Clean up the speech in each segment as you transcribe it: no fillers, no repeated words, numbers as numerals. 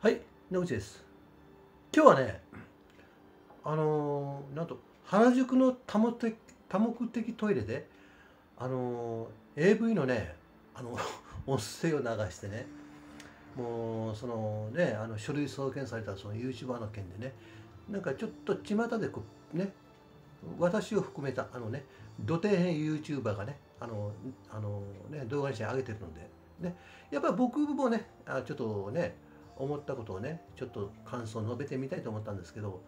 はい、野口です。今日はね、なんと原宿の多目的トイレで、AV のね、音声を流してね、もうそのね、書類送検されたその YouTuber の件でね、なんかちょっと巷でね、私を含めた土底辺 YouTuber がね、動画にして上げてるので、ね、やっぱり僕もね、ちょっとね、思ったことをね、ちょっと感想を述べてみたいと思ったんですけど、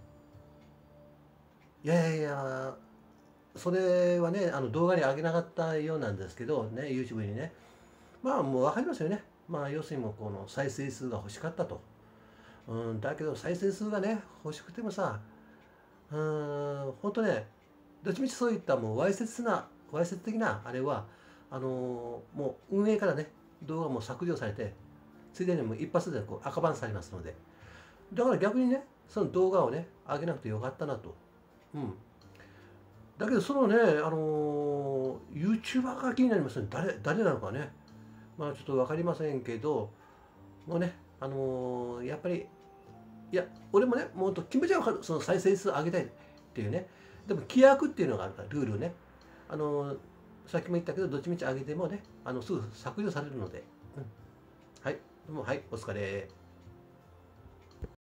いやいやいや、それはね、動画に上げなかったようなんですけど、ね、YouTube にね、まあもう分かりますよね。まあ要するにもうこの再生数が欲しかったと。だけど再生数がね、欲しくてもさ、本当ね、どっちみちそういったもうわいせつ的なあれは、もう運営からね、動画も削除されて、ついでにもう一発でこう赤バンされますので、だから逆にね、その動画をね、上げなくてよかったなと。うん。だけど、そのね、YouTuber が気になりますね。誰なのかね。まあちょっと分かりませんけど、もうね、やっぱり、いや、俺もね、もっと気持ちは分かる。その再生数上げたいっていうね。でも規約っていうのがあるから、ルールね。あのーさっきも言ったけど、どっちみち上げてもね、すぐ削除されるので。うん。はい。どうも、はい、お疲れ。